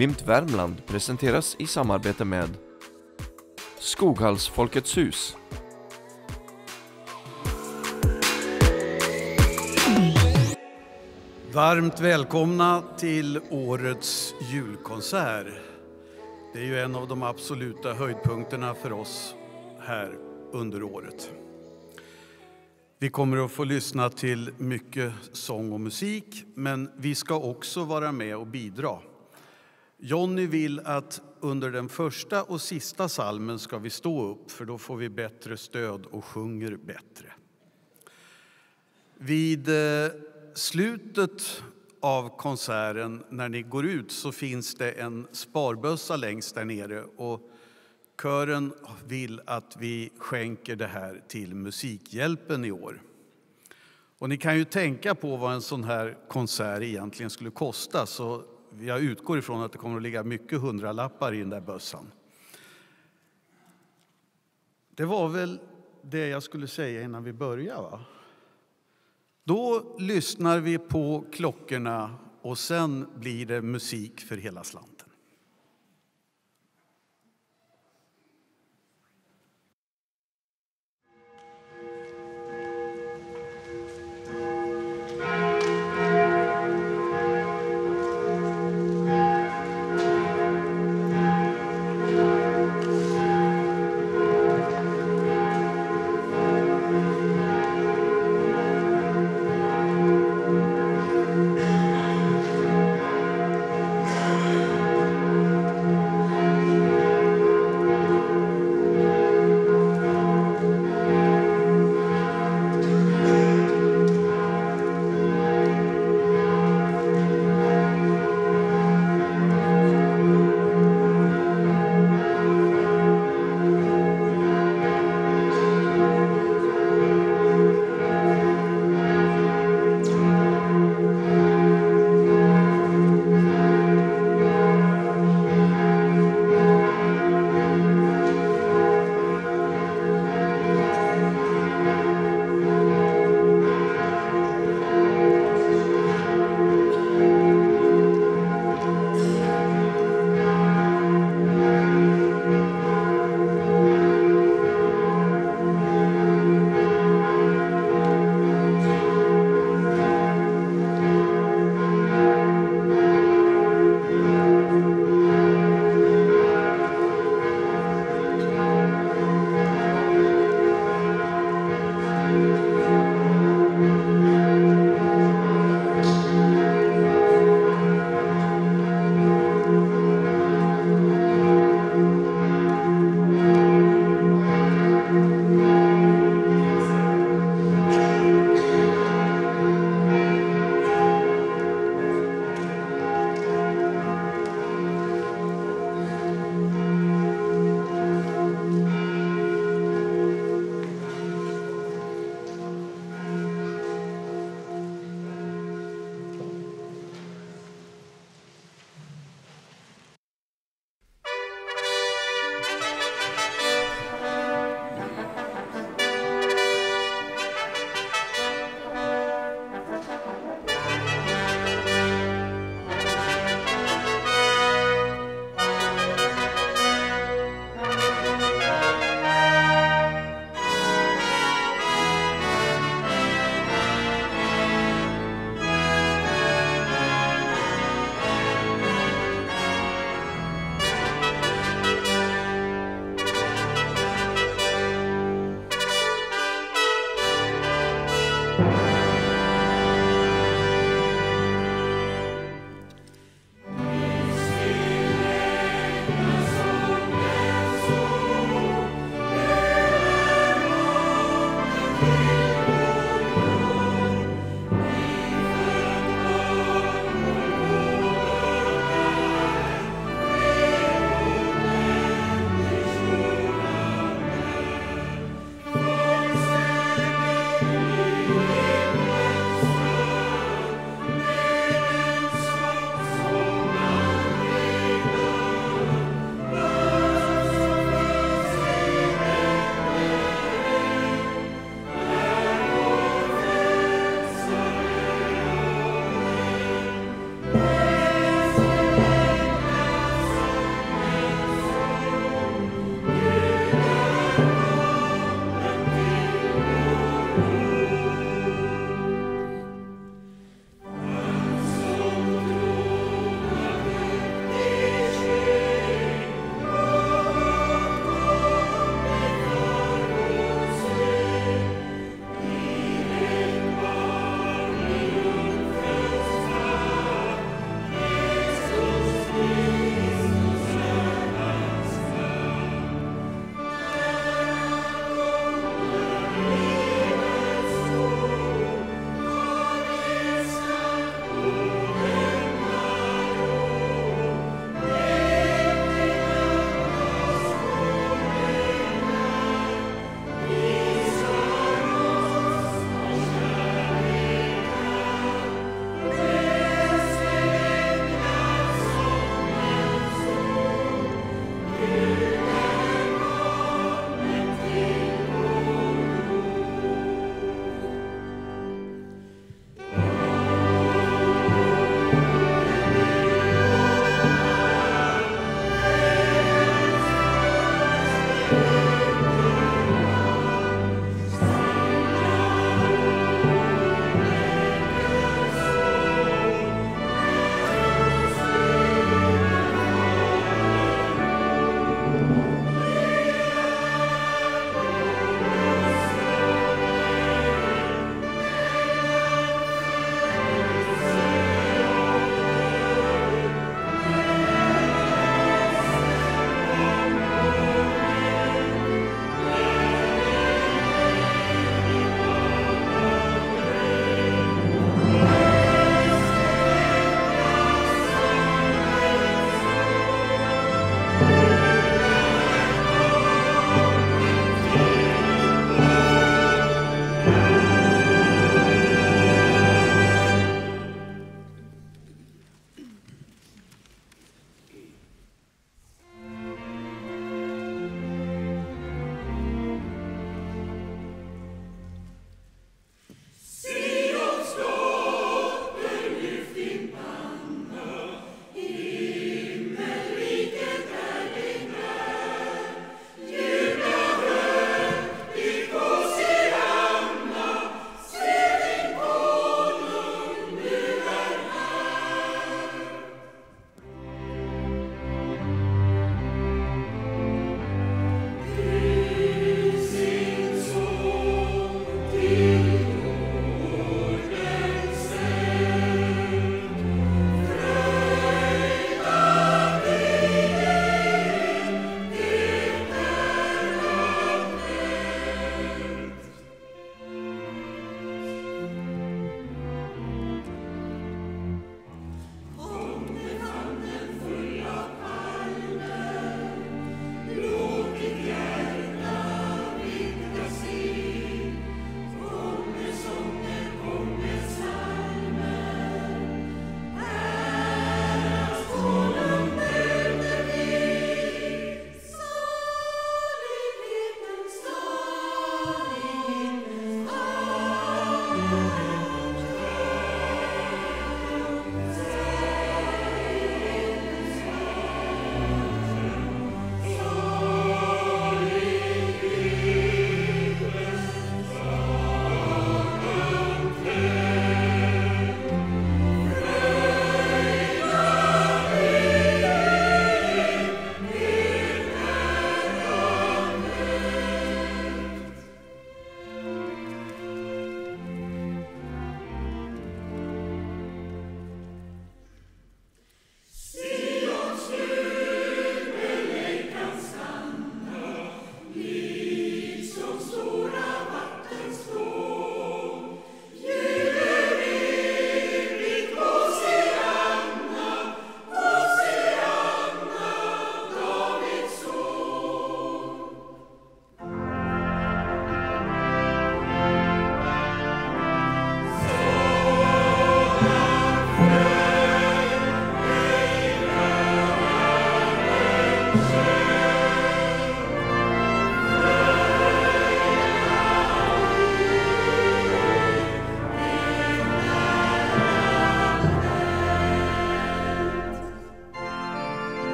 Glimt Värmland presenteras i samarbete med Skoghalls Folkets hus. Varmt välkomna till årets julkonsert. Det är ju en av de absoluta höjdpunkterna för oss här under året. Vi kommer att få lyssna till mycket sång och musik, men vi ska också vara med och bidra. Johnny vill att under den första och sista salmen ska vi stå upp, för då får vi bättre stöd och sjunger bättre. Vid slutet av konserten, när ni går ut, så finns det en sparbössa längst där nere, och kören vill att vi skänker det här till Musikhjälpen i år. Och ni kan ju tänka på vad en sån här konsert egentligen skulle kosta, så jag utgår ifrån att det kommer att ligga mycket hundralappar i den där bössan. Det var väl det jag skulle säga innan vi börjar, va? Då lyssnar vi på klockorna och sen blir det musik för hela slanten.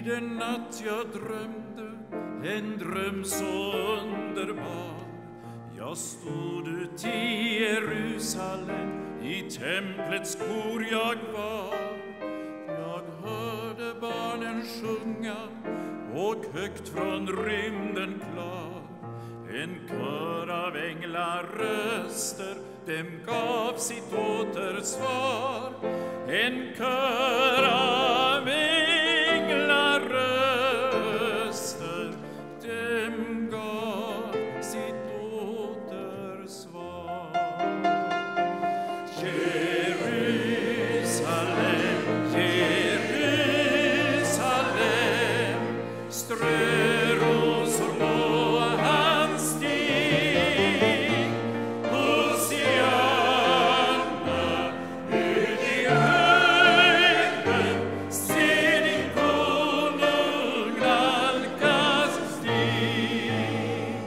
den natt jag drömde en dröm så underbar. Jag stod ut i Jerusalem, i templets kor jag var. Jag hörde barnen sjunga och högt från rymden klar. En kör av änglaröster, dem gav sitt återsvar. En kör av änglaröster, dem gav sitt återsvar. Jerusalem, Jerusalem, strö rosor på hans stig. Hosianna, ut i höjden, se din konung nalkas stig.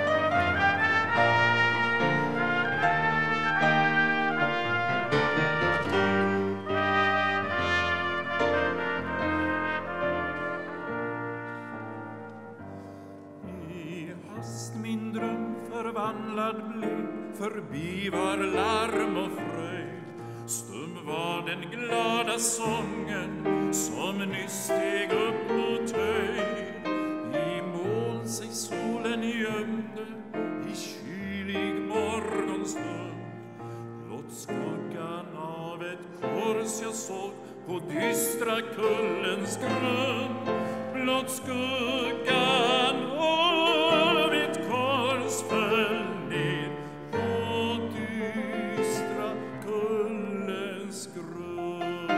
I hast min dröm förvandlad blev, förbi var larm och fröjd. Stum var den glada sången som nyss steg upp mot höjd. I moln sig solen gömde i kylig morgonstund. Blott skuggan av ett kors jag såg på dystra kullens grund. Blott skuggan av ett kors föll ned på dystra kullens grund.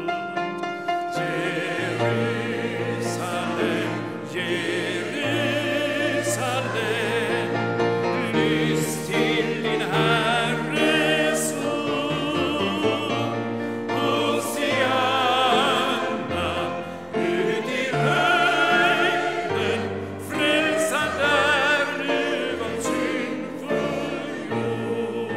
Jerusalem, Jerusalem, lys till din Herres ord. Hosianna, ut i höjden, frälsaren där nu av syndfull jord.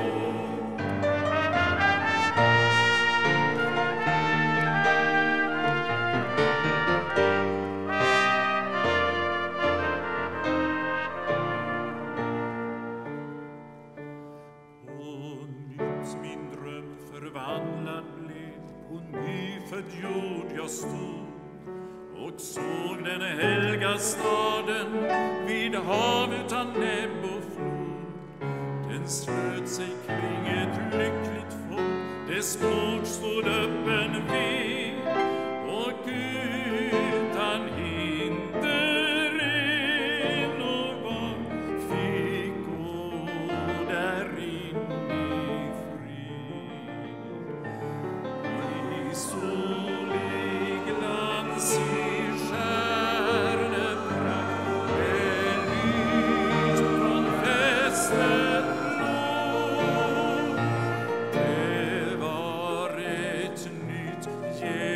Och nytt min dröm förvandlad blev, på nyfödd jord jag stod och såg den helga staden vid hav utan näbb och flod. Den slöt sig kring ett lyckligt folk, dess port stod öppen vid och utan hinder in och var fick gå därin i frid. I solig glans, i stjärneprakt, belyst från fästet blå. Det var ett nytt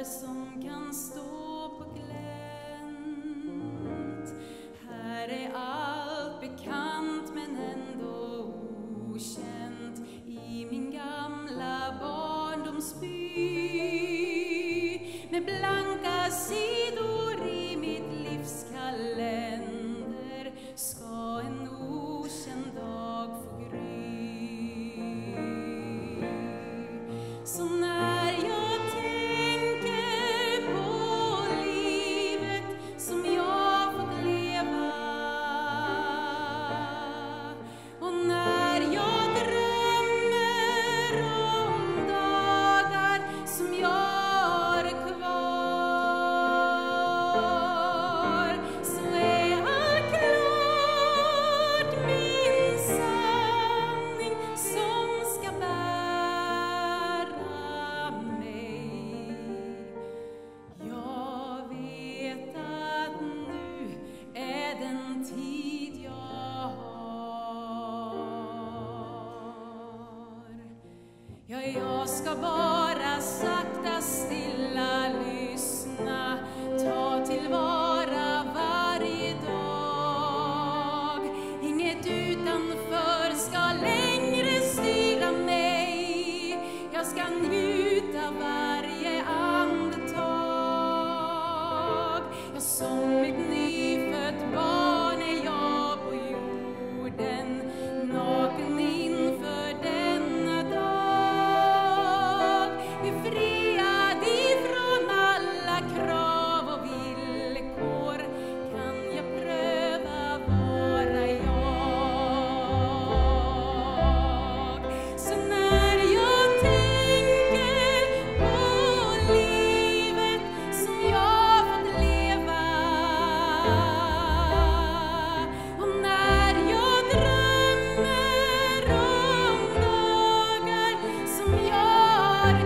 som kan stå på glänt. Här är allt bekant men ändå okänt i min gamla barndomsby. Med blanka sidor i mitt livs kalender ska en okänd dag få gry. Så när jag tänker på livet som jag fått leva, och när jag drömmer om dagar som jag har kvar, så är allt klart min sanning som ska bära mig. Jag vet att nu är den tid jag har. Ja, jag ska bara sakta stilla lyssna, ta tillvara varje dag. Inget utanför ska längre styra mig. Jag ska njuta varje andetag. Jag som ett nyfött barn är jag på jorden, naken inför denna dag. Befriad ifrån alla krav och villkor kan jag pröva vara jag. Så när jag tänker på livet som jag fått leva, och när jag drömmer om dagar som jag har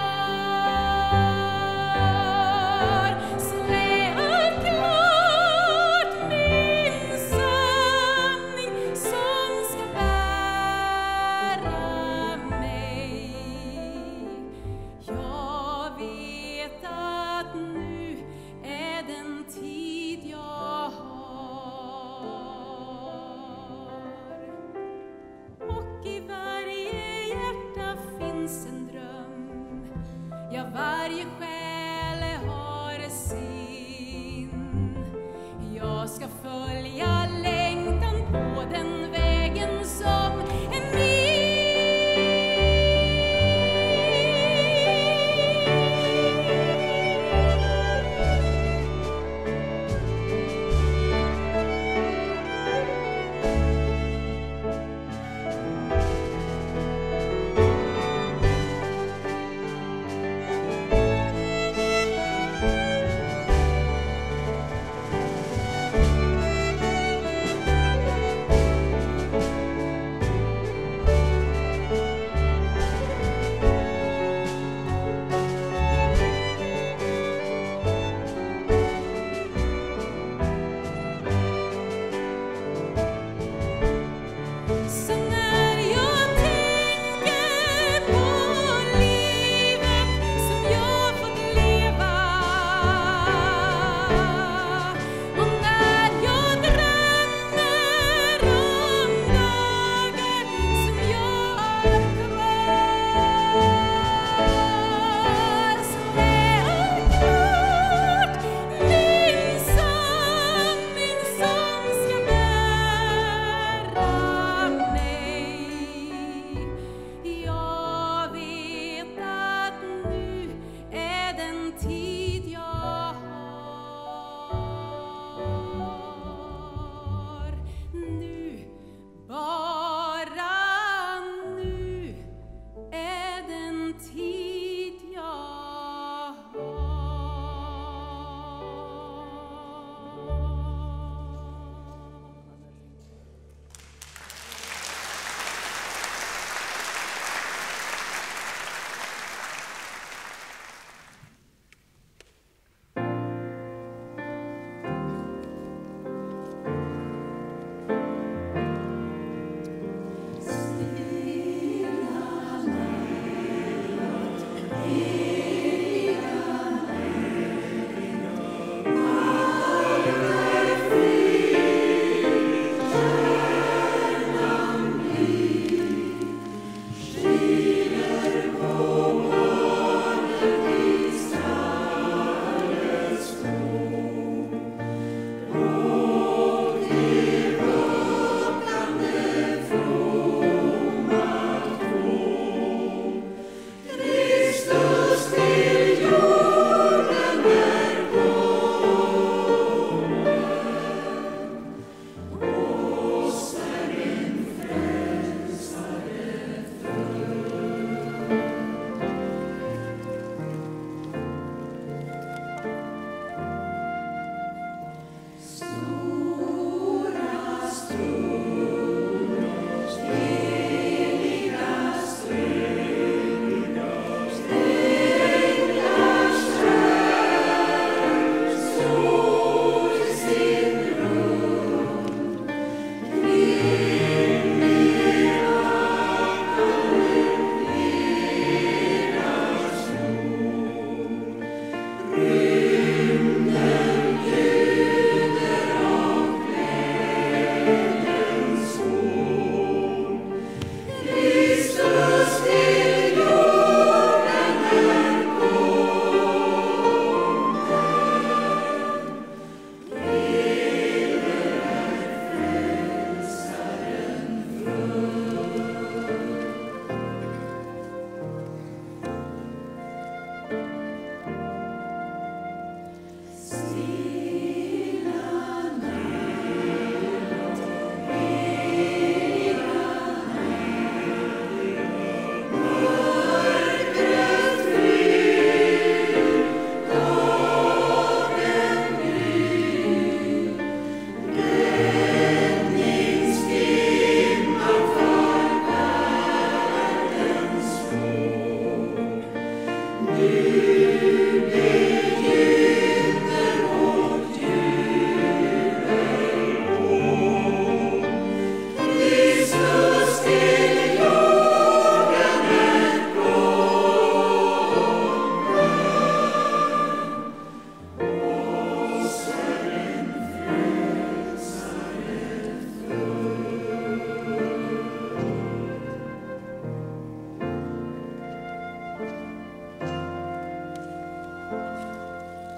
kvar, så är allt klart min sanning som ska bära mig. Jag vet att nu är den tid jag har. Och i varje hjärta finns en dröm. Ja, varje själ har sin. Jag ska följa längtan på den vägen som är min. Så när jag tänker på livet som jag fått leva, och när jag drömmer om dagar som jag har kvar, så är allt klart min sanning som ska bära mig. Jag vet att nu är den tid jag har. Nu, bara nu är den tid jag har.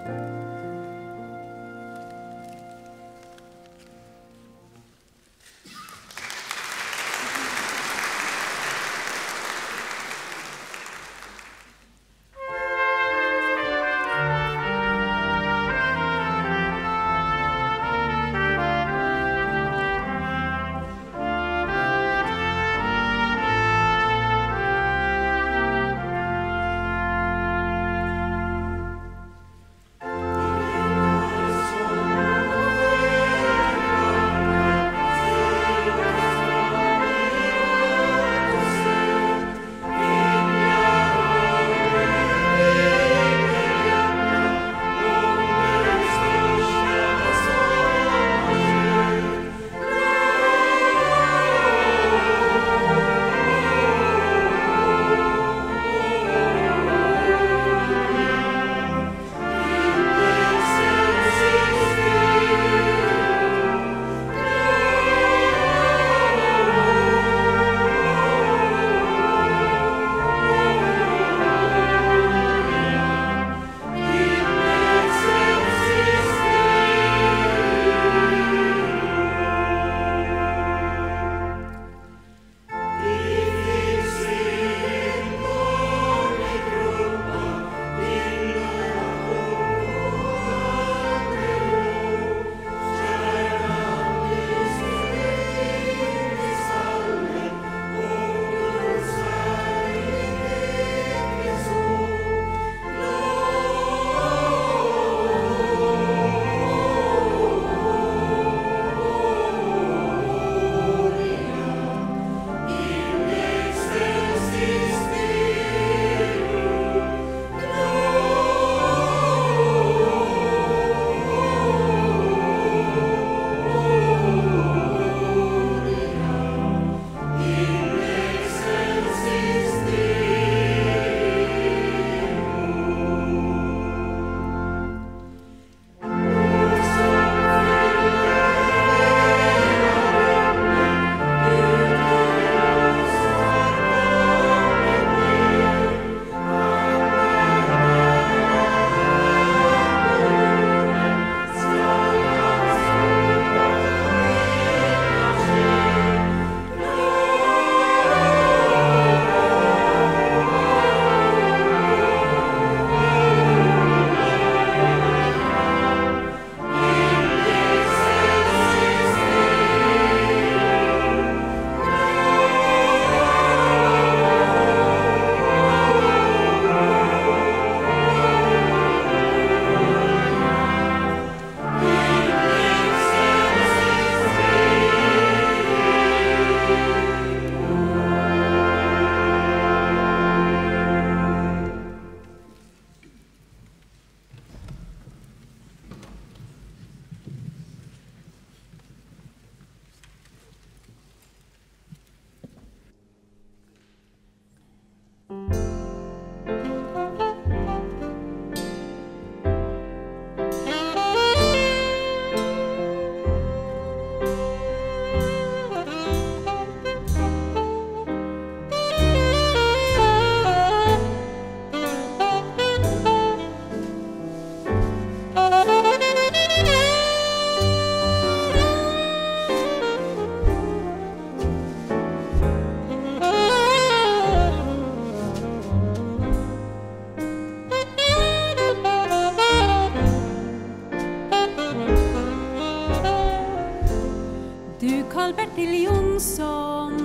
Karl-Bertil Jonsson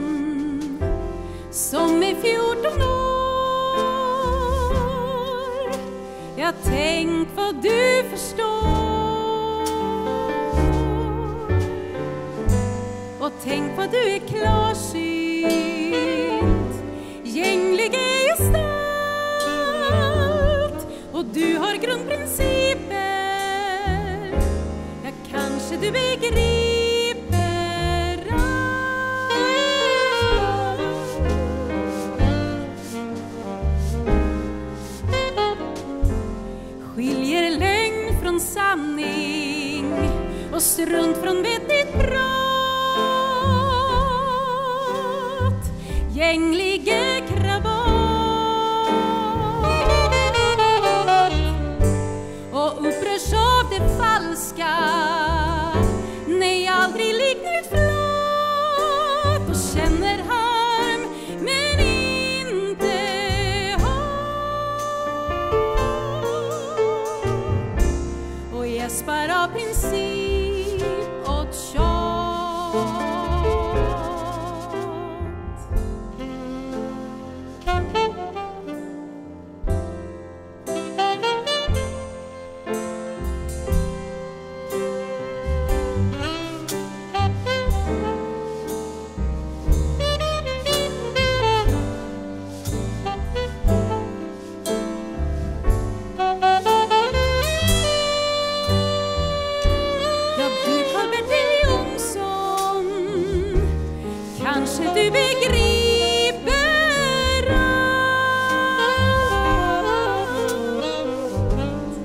som är 14 år. Ja, tänk vad du förstår. Och tänk vad du är klarsynt, gänglig är gestalt. Och du har grundprinciper, ja, kanske du begriper. Skiljer lögn från sanning och strunt från vettigt prat. Gänglige krabat och upp gäspar av princip åt tjat. Kanske du begriper allt.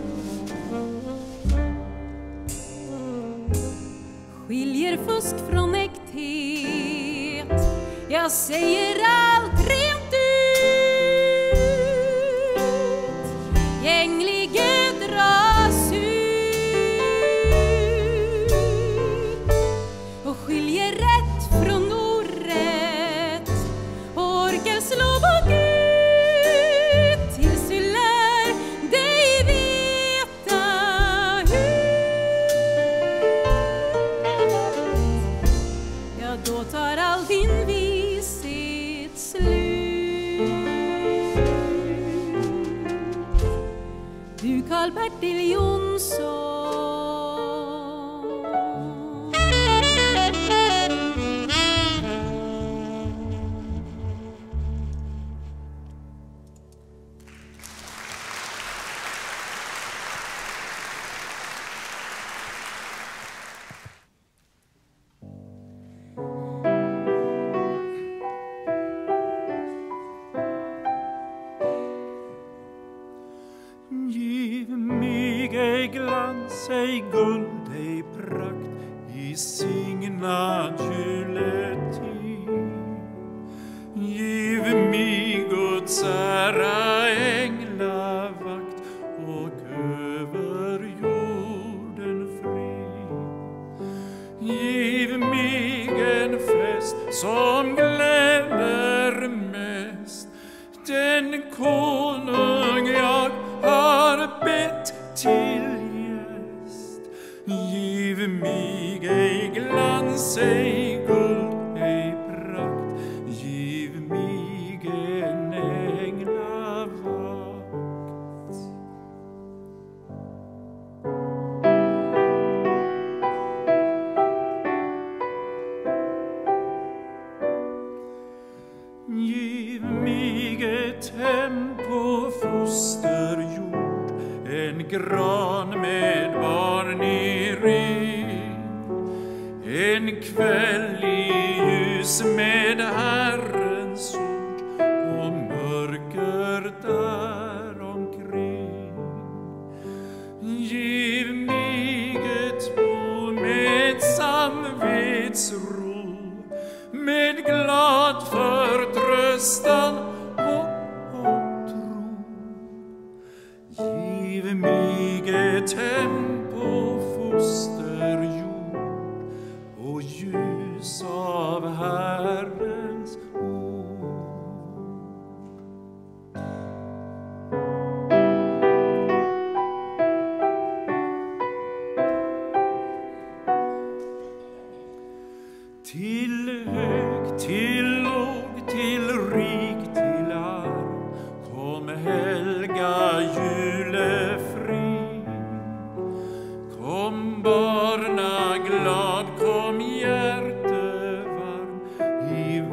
Skiljer fusk från äkthet. Jag säger allt rent ut. Gänglige dras ut och skiljer rätt från slå bakut tills du lär dig veta hur. Ja, då tar all din vishet slut. Du Karl-Bertil Jonsson. Giv mig ej glans, ej guld, ej prakt i signad juletid. Giv mig Guds ära, änglavakt och över jorden frid. Giv mig en fest som gläder mest, den konung jag har bett till gäst. Giv mig ej glans, ej guld, ej prakt. Giv mig en änglavakt. Giv mig ett hem på fosterjord, en gran med barn i ring, en kväll i ljus med Herrens ord och mörker där omkring. Giv mig ett bo med samvetsro, med glad förtröstan och tro. Giv mig ett hem på fosterjord och ljus av Herrens ord. Till hög, till låg, till rik, till arm, kom helga julefrid. Kom barna glad, kom hjärte varm, i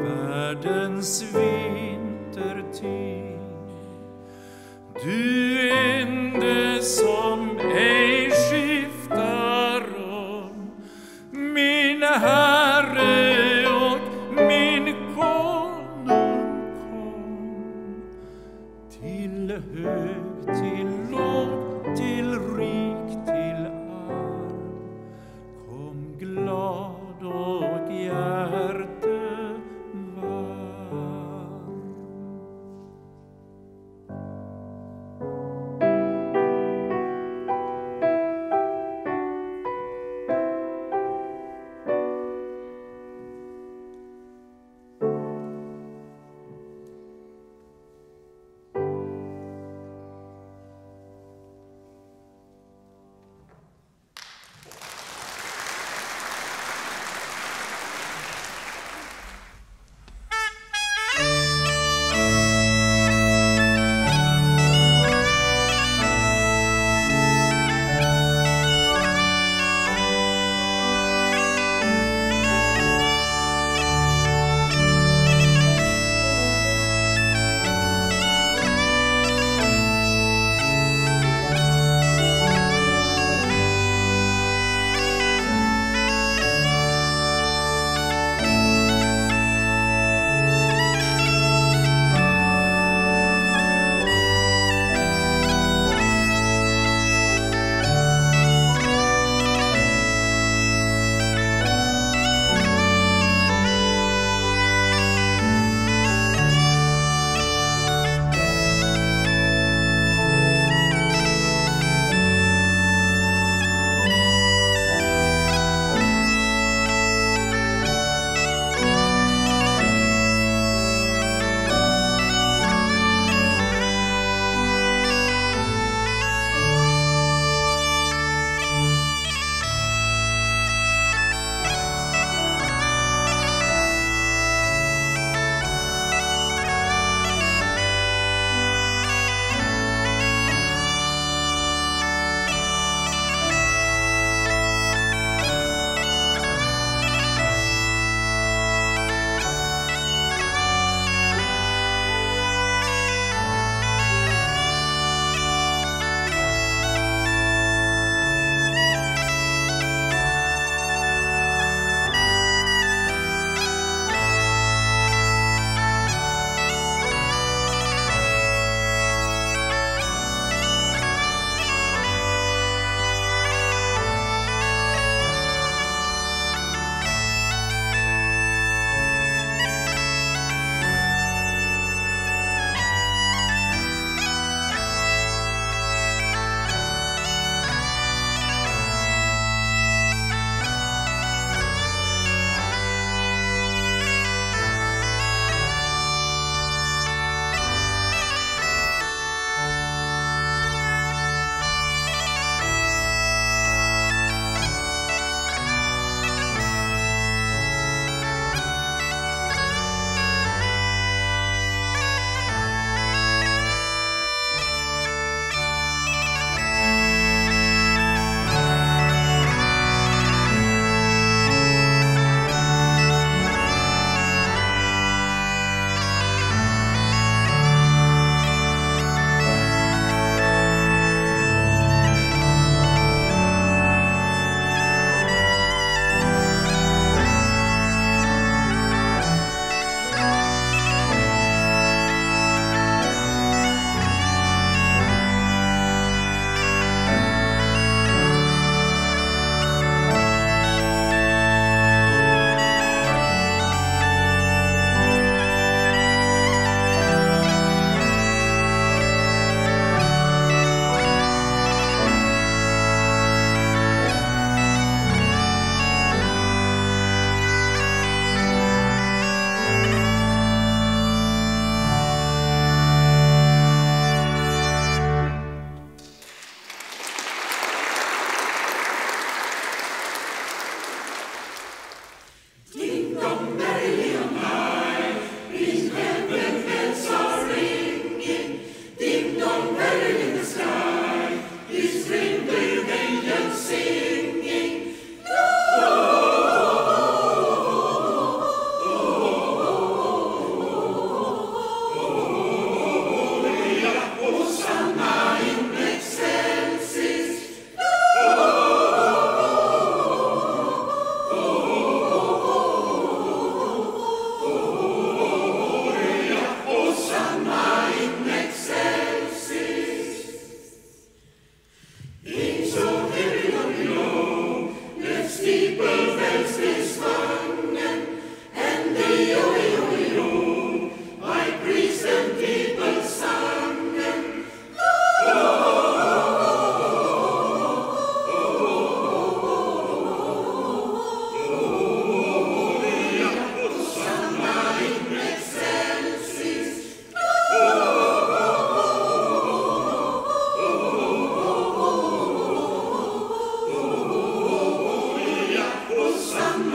Some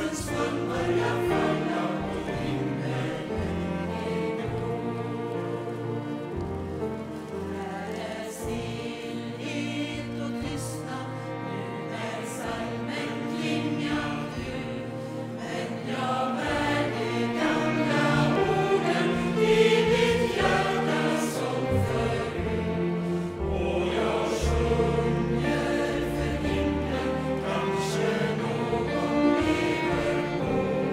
Kanske någon lever på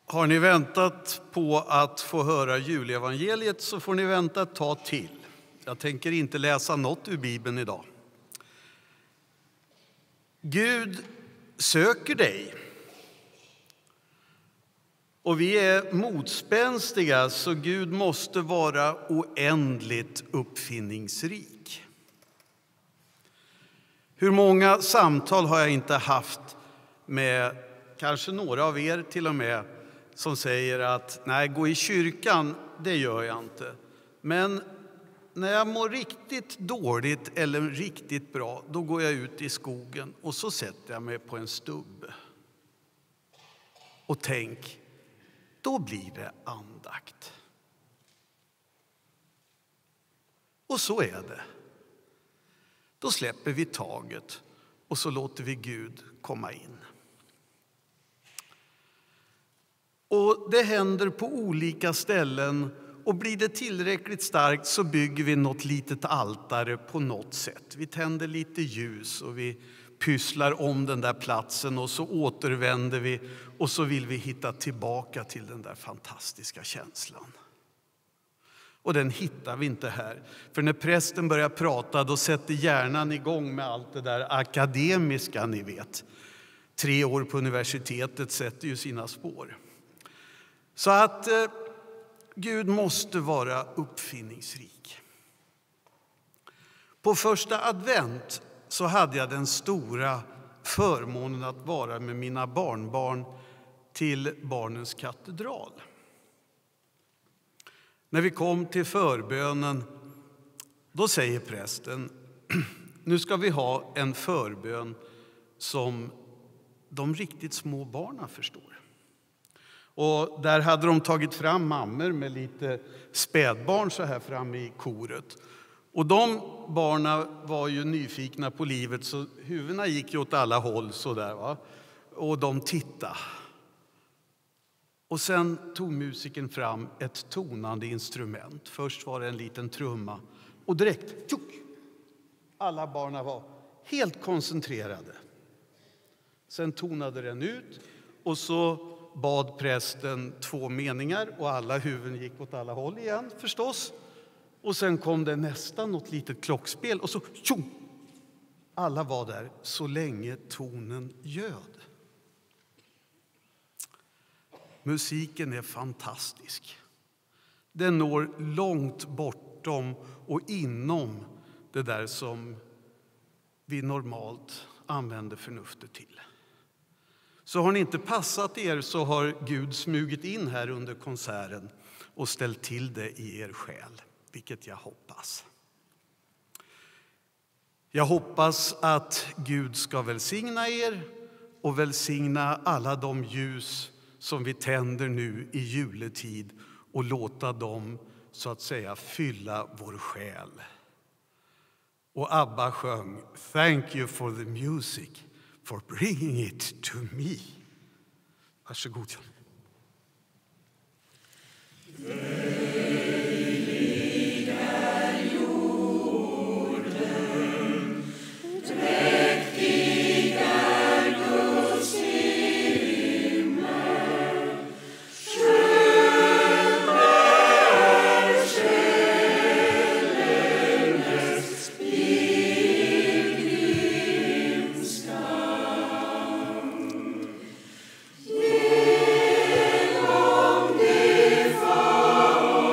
Har ni väntat på att få höra julevangeliet så får ni vänta ett tag till. Jag tänker inte läsa något ur Bibeln idag. Gud söker dig. Och vi är motspänstiga, så Gud måste vara oändligt uppfinningsrik. Hur många samtal har jag inte haft med kanske några av er till och med som säger att nej, gå i kyrkan, det gör jag inte. Men när jag mår riktigt dåligt eller riktigt bra, då går jag ut i skogen och så sätter jag mig på en stubb. Och tänk, då blir det andakt. Och så är det. Då släpper vi taget och så låter vi Gud komma in. Och det händer på olika ställen, och blir det tillräckligt starkt så bygger vi något litet altare på något sätt. Vi tänder lite ljus och vi pysslar om den där platsen och så återvänder vi och så vill vi hitta tillbaka till den där fantastiska känslan. Och den hittar vi inte här. För när prästen börjar prata, då sätter hjärnan igång med allt det där akademiska, ni vet. 3 år på universitetet sätter ju sina spår. Så att Gud måste vara uppfinningsrik. På första advent så hade jag den stora förmånen att vara med mina barnbarn till Barnens katedral. När vi kom till förbönen, då säger prästen, nu ska vi ha en förbön som de riktigt små barnen förstår. Och där hade de tagit fram mammor med lite spädbarn så här framme i koret. Och de barnen var ju nyfikna på livet, så huvudena gick ju åt alla håll så där, va? Och de tittade. Och sen tog musiken fram ett tonande instrument. Först var det en liten trumma och direkt, tjuk, alla barnen var helt koncentrerade. Sen tonade den ut och så bad prästen 2 meningar och alla huvuden gick åt alla håll igen förstås. Och sen kom det nästan något litet klockspel och så tjong! Alla var där så länge tonen ljöd. Musiken är fantastisk. Den når långt bortom och inom det där som vi normalt använder förnuftet till. Så har ni inte passat er så har Gud smugit in här under konserten och ställt till det i er själ, vilket jag hoppas. Jag hoppas att Gud ska välsigna er och välsigna alla de ljus som vi tänder nu i juletid och låta dem så att säga fylla vår själ. Och Abba sjöng Thank you for the music, for bringing it to me. Varsågod. Om det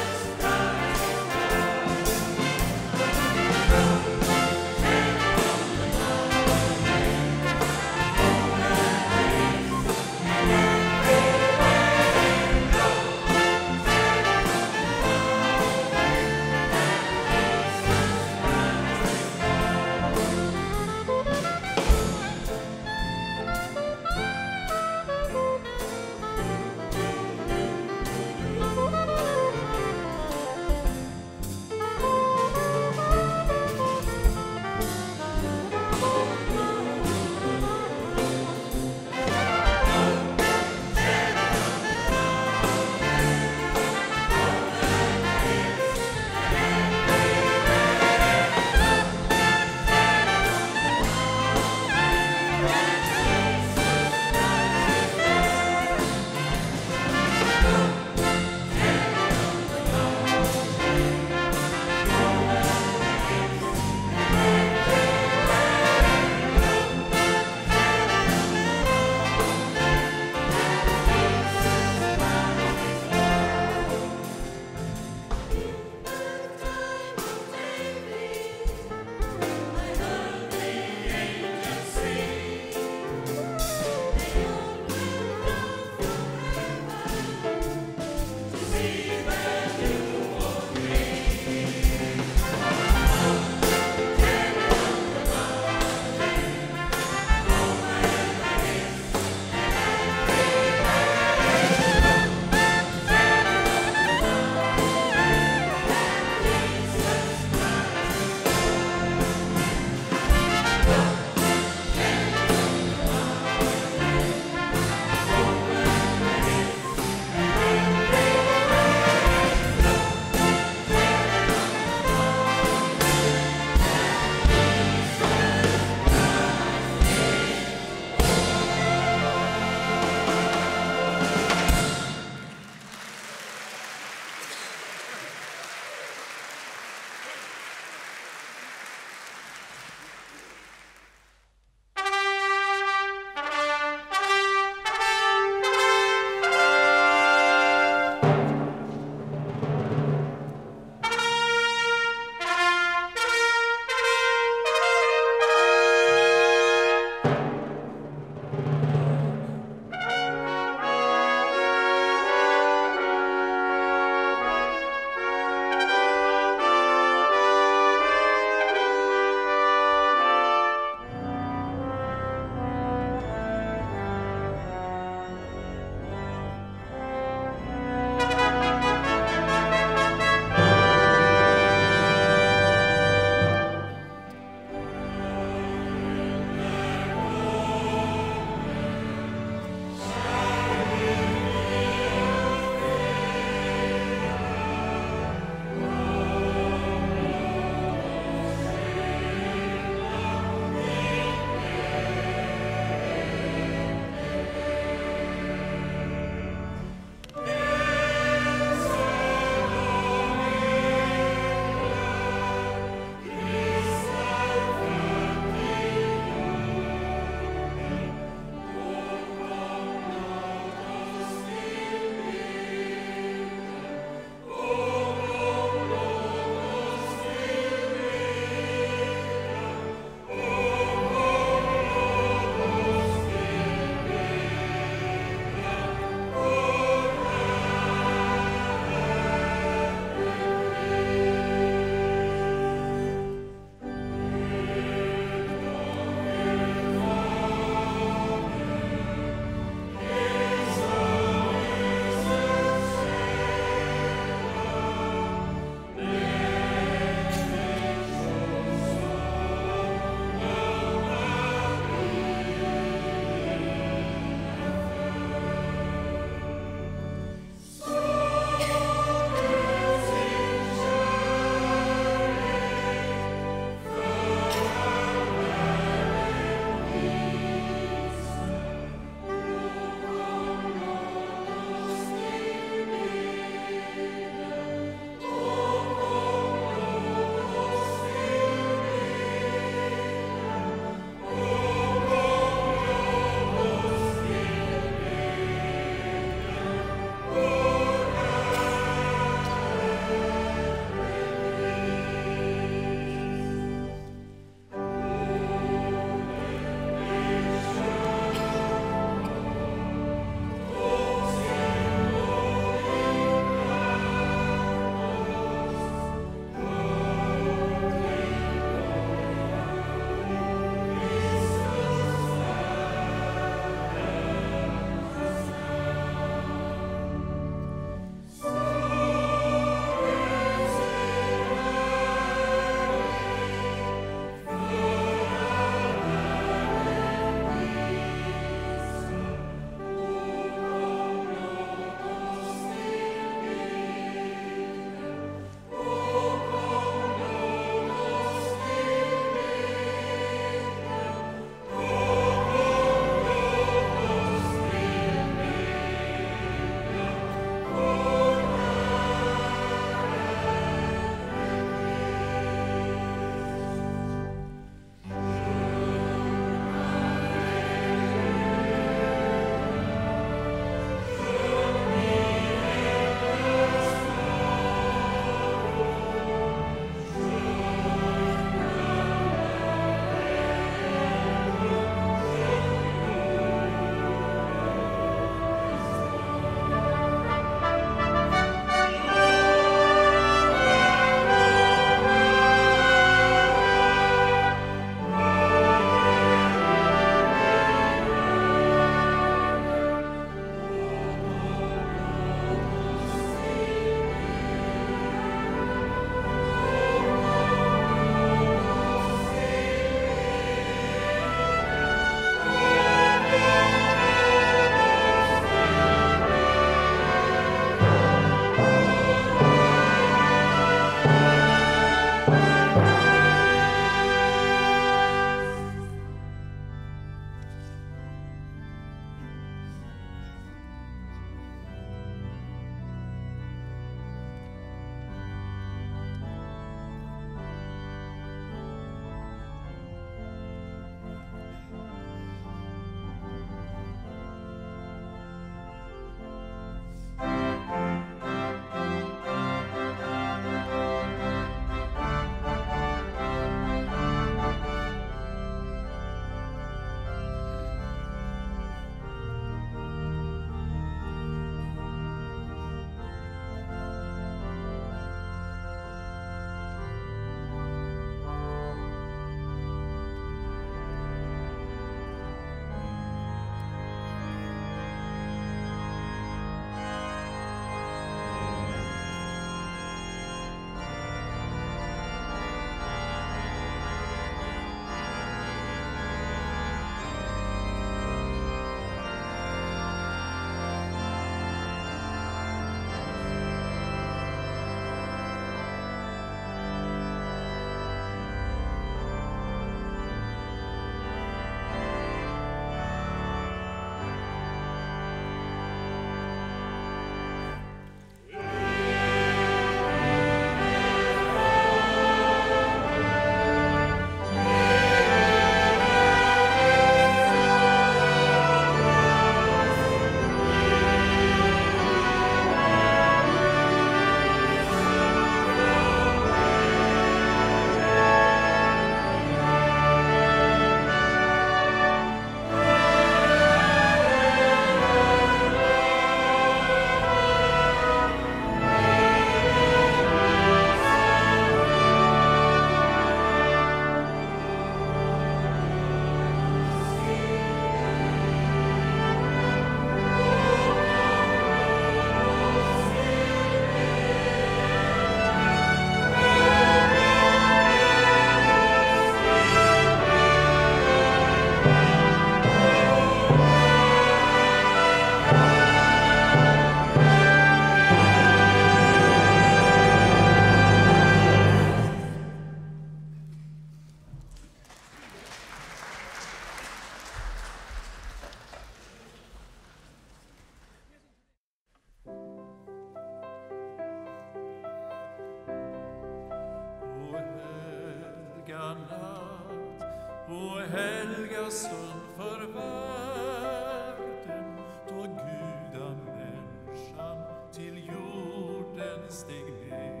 heliga stund för världen, då gudamänniskan till jorden steg ner.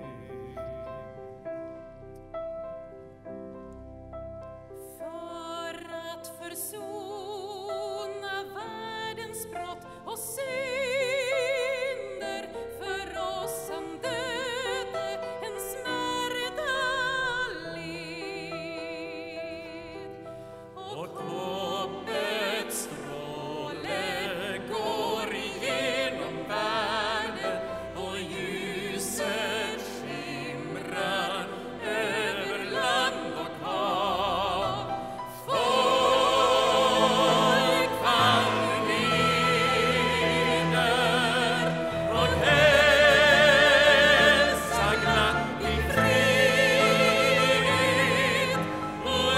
För att försona världens brott och synder, för oss han döde en smärta led. Och hoppets stråle går igenom världen, och ljuset skimrar över land och hav. Folk faller neder och hälsar glatt i fred och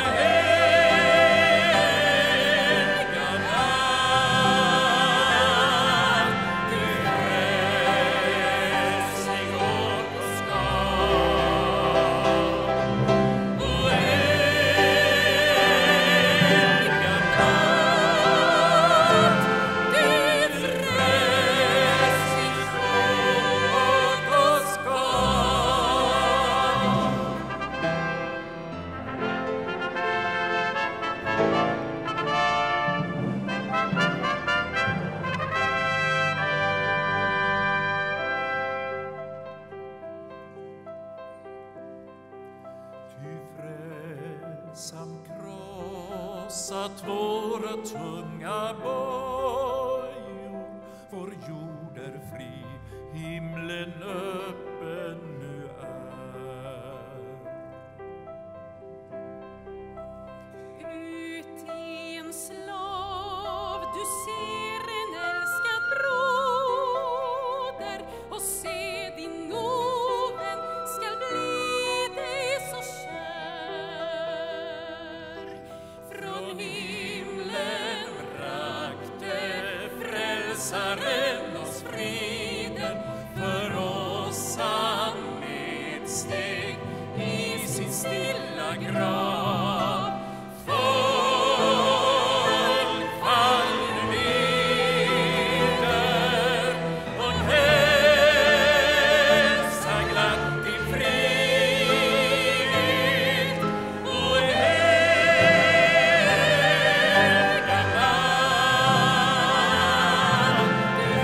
heliga natt, till frälsning åt oss gav. Och heliga natt, till frälsning åt oss gav. Ty frälsam krossat våra tunga bojor, vår jord är fri, himlen öppen nu är. Ut i en slav du ser en älskad broder, och se din ovän skall bli dig så kär. Från himlen brakte frälsaren oss friden, för oss han nedsteg i sin stilla grav. Folk faller neder och hälsar glatt i fred och heliga natt, till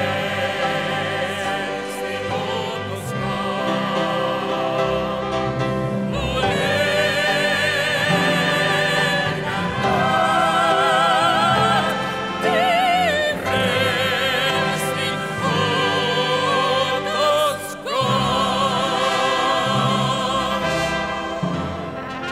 frälsning åt oss gav. Och heliga natt, till frälsning åt oss gav.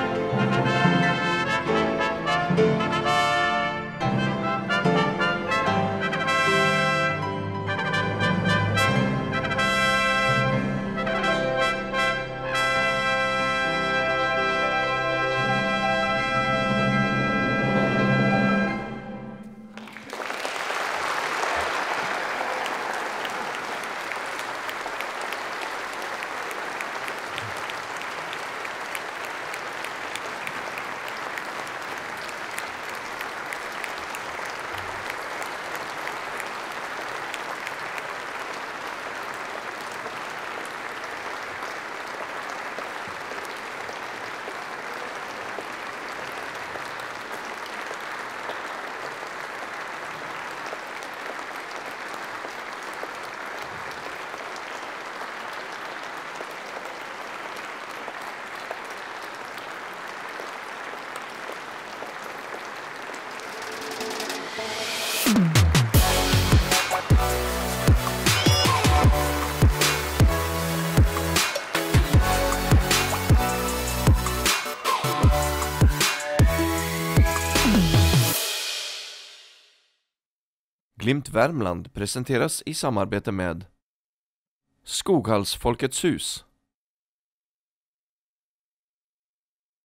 Glimt Värmland presenteras i samarbete med Skoghallsfolkets hus.